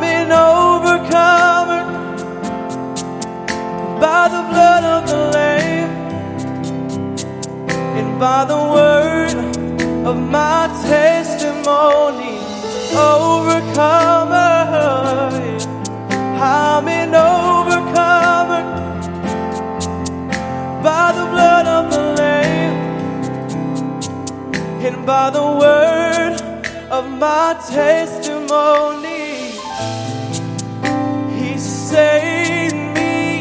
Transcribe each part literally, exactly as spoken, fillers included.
an overcomer by the blood of the Lamb and by the word of my testimony. Overcomer, I'm an overcomer by the blood of the Lamb and by the word of my testimony. He saved me,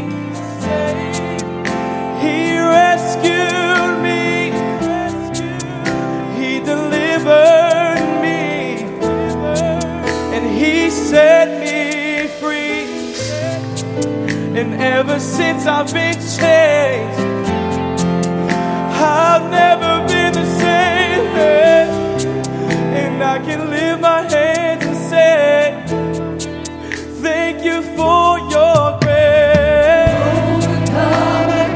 He rescued me, He delivered me, and He set me free. And ever since I've been changed, I've never been the same. And I can lift my hands and say, thank you for your grace. Overcomer,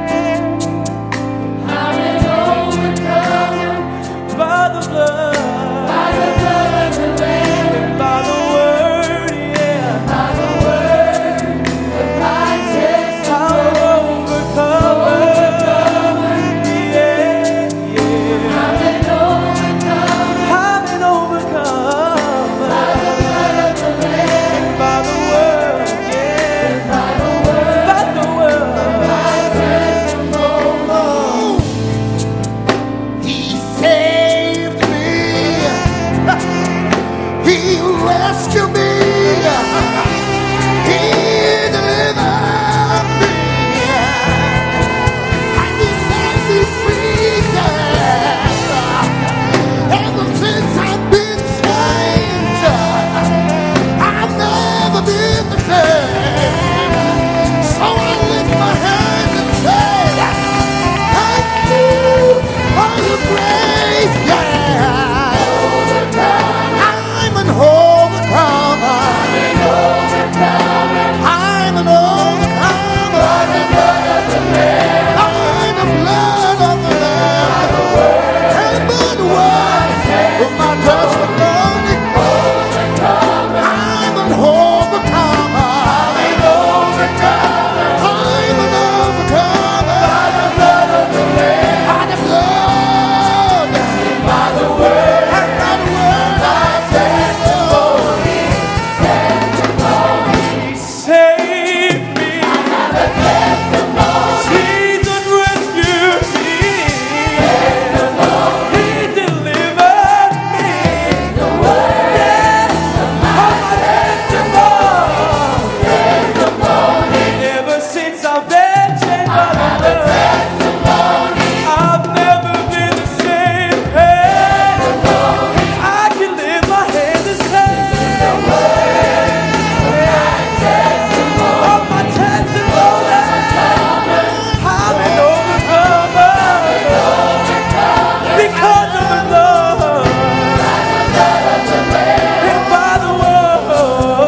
I'm an overcomer By the blood, by the blood of the Lamb and by the word, yeah, by the word of my testimony. I'm an overcomer, yeah, yeah. I'm an overcomer I'm an overcomer by the blood of the Lamb by the word, yeah, by the word by the word. of my testimony. He saved me. He rescued me. He delivered me. And He set me free. Ever since I've been changed, I've never been the same. So I lift my hands and say, thank you for your grace, yeah. I'm an overcomer. I'm an overcomer. By the blood of the Lamb. And by the word of my testimony. I'm an overcomer. I'm an overcomer. By the blood of the Lamb. By the blood. By the word. And by the word of testimony. He saved me. Jesus rescued me. He delivered me. Yeah, I'm a testimony. Ever since I've been changed by the blood, I've never been the same. Hey, I can lift my hands and say, of my testimony, I'm an overcomer because of the blood and by the word.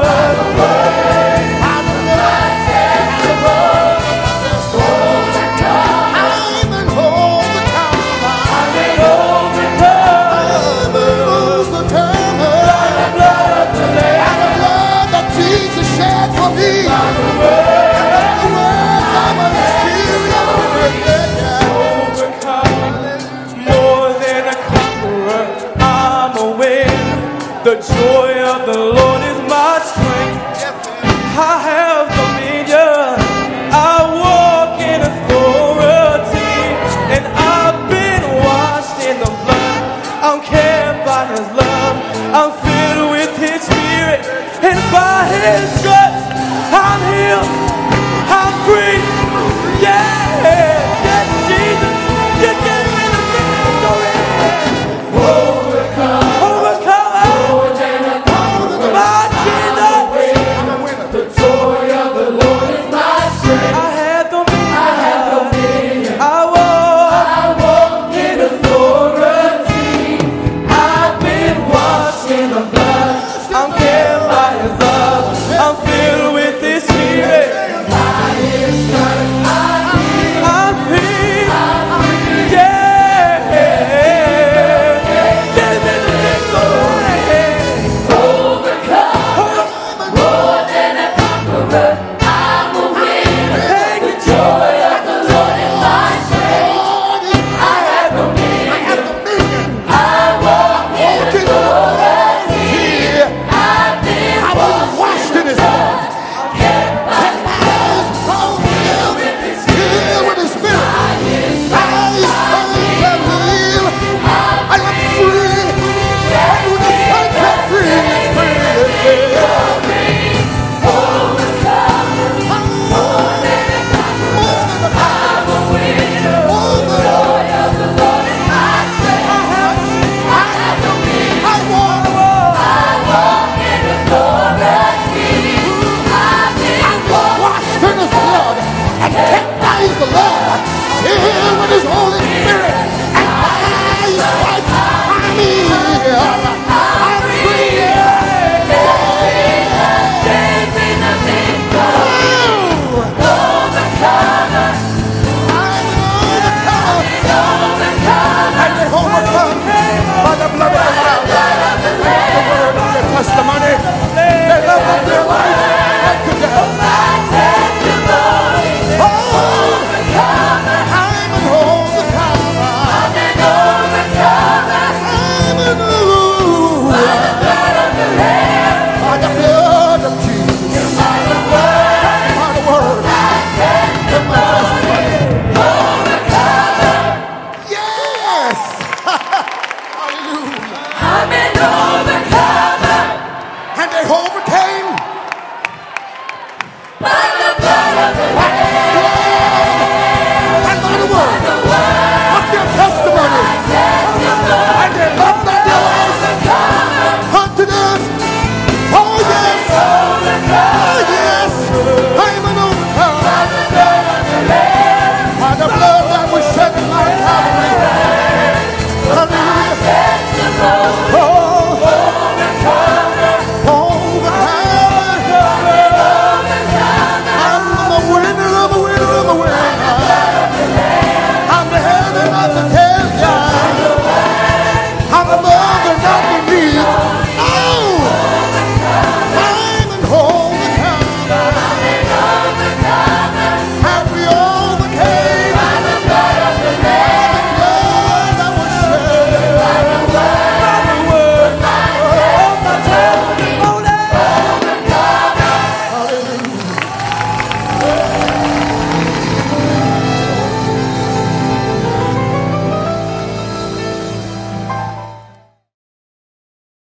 I'm an overcomer. I'm an overcomer I'm an overcomer. by the blood of the Lamb. By the blood that Jesus shed for me. And by the word of my spirit. More than a conqueror, I'm a winner. The joy of the Lord is my strength. I have dominion. I walk in authority, and I've been washed in the blood. I'm kept by His love. I'm filled with His Spirit, and by His stripes I'm healed. I'm free. Yeah, yes, Jesus, you gave me the victory. Overcomer, my Jesus. The joy of the Lord is my strength. I have dominion. I have dominion. I walk I walk in authority. I've been washed in the blood. I'm kept by His love. I'm filled with His Spirit,